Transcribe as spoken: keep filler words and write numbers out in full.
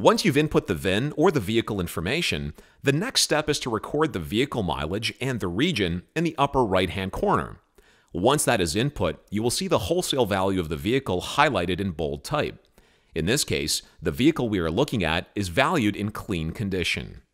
Once you've input the V I N or the vehicle information, the next step is to record the vehicle mileage and the region in the upper right-hand corner. Once that is input, you will see the wholesale value of the vehicle highlighted in bold type. In this case, the vehicle we are looking at is valued in clean condition.